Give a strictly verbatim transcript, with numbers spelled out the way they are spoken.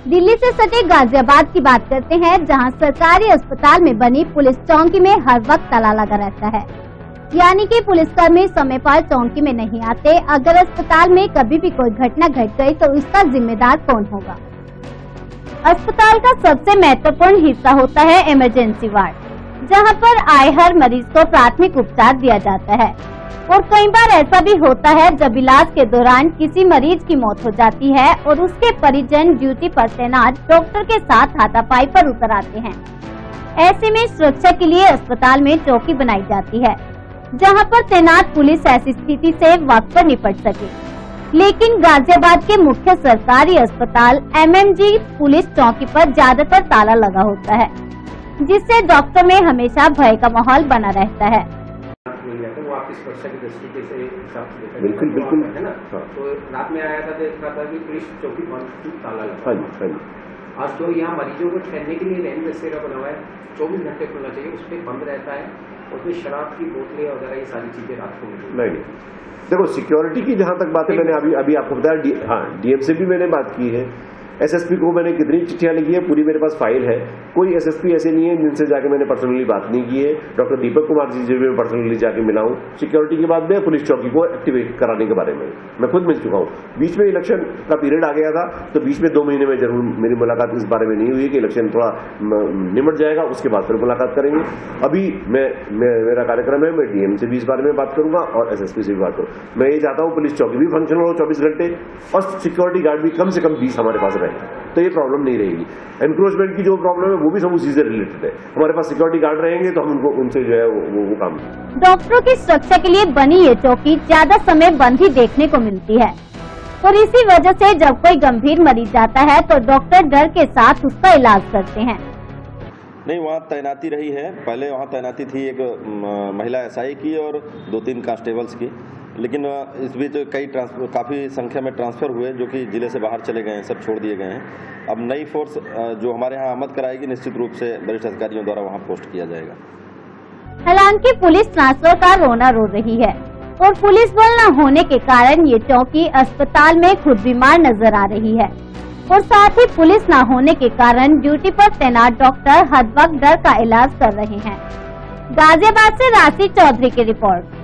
दिल्ली से सटे गाजियाबाद की बात करते हैं, जहां सरकारी अस्पताल में बनी पुलिस चौकी में हर वक्त ताला लगा रहता है। यानी कि पुलिसकर्मी समय पर चौकी में नहीं आते। अगर अस्पताल में कभी भी कोई घटना घट गई तो इसका जिम्मेदार कौन होगा? अस्पताल का सबसे महत्वपूर्ण हिस्सा होता है इमरजेंसी वार्ड, जहां पर आए हर मरीज को प्राथमिक उपचार दिया जाता है। और कई बार ऐसा भी होता है जब इलाज के दौरान किसी मरीज की मौत हो जाती है और उसके परिजन ड्यूटी पर तैनात डॉक्टर के साथ हाथापाई पर उतर आते हैं। ऐसे में सुरक्षा के लिए अस्पताल में चौकी बनाई जाती है, जहां पर तैनात पुलिस ऐसी स्थिति से वक्त पर निपट सके। लेकिन गाजियाबाद के मुख्य सरकारी अस्पताल एमएमजी पुलिस चौकी पर ज्यादातर ताला लगा होता है, जिससे डॉक्टर में हमेशा भय का माहौल बना रहता है। वो आपकी सुरक्षा की दृष्टि से हिसाब से बिल्कुल बिल्कुल है ना। हाँ। तो रात में आया था, देखा था कि पुलिस चौकी बंद, ताला लगा। हाँ जी, हाँ जी। आज जो यहाँ मरीजों को ठहरने के लिए लैंड बसेरा बना हुआ है, चौबीस घंटे खुलना चाहिए, उस पर बंद रहता है। उसमें शराब की बोतलें वगैरह ये सारी चीजें रात को मिलती नहीं। देखो, सिक्योरिटी की जहां तक बातें मैंने अभी अभी आपको बताया, डी, हाँ डीएम से भी मैंने बात की है। एसएसपी को मैंने कितनी चिट्ठियां लिखी है, पूरी मेरे पास फाइल है। कोई एसएसपी ऐसे नहीं है जिनसे जाके मैंने पर्सनली बात नहीं की है। डॉक्टर दीपक कुमार जी से भी मैं पर्सनली जाके मिला हूं। सिक्योरिटी के बाद में पुलिस चौकी को एक्टिवेट कराने के बारे में मैं खुद मिल चुका हूं। बीच में इलेक्शन का पीरियड आ गया था, तो बीच में दो महीने में जरूर मेरी मुलाकात इस बारे में नहीं हुई कि इलेक्शन थोड़ा निमट जाएगा, उसके बाद फिर मुलाकात करेंगे। अभी मैं, मैं मेरा कार्यक्रम है, मैं डीएम से भी इस बारे में बात करूंगा और एसएसपी से भी बात करूंगा। मैं ये चाहता हूं पुलिस चौकी भी फंक्शनल हो चौबीस घंटे और सिक्योरिटी गार्ड भी कम से कम बीस हमारे पास रहे, तो ये प्रॉब्लम नहीं रहेगी। एनक्रोचमेंट की जो प्रॉब्लम है वो भी सब उसी से रिलेटेड है। हमारे पास सिक्योरिटी गार्ड रहेंगे तो हम उनको उनसे जो है वो, वो, वो काम। डॉक्टरों की सुरक्षा के लिए बनी ये चौकी ज्यादा समय बंद ही देखने को मिलती है, और इसी वजह से जब कोई गंभीर मरीज जाता है तो डॉक्टर डर के साथ उसका इलाज करते हैं। नहीं, वहाँ तैनाती रही है। पहले वहाँ तैनाती थी एक महिला एसआई की और दो तीन कांस्टेबल्स की, लेकिन इस बीच कई काफ़ी संख्या में ट्रांसफ़र हुए जो कि जिले से बाहर चले गए हैं, सब छोड़ दिए गए हैं। अब नई फोर्स जो हमारे यहाँ आमद कराएगी, निश्चित रूप से वरिष्ठ अधिकारियों द्वारा वहाँ पोस्ट किया जाएगा। हालांकि पुलिस ट्रांसफर का रोना रो रही है और पुलिस बल न होने के कारण ये चौकी अस्पताल में खुद बीमार नजर आ रही है, और साथ ही पुलिस न होने के कारण ड्यूटी पर तैनात डॉक्टर हर वक्त डर का इलाज कर रहे हैं। गाजियाबाद से राशि चौधरी की रिपोर्ट।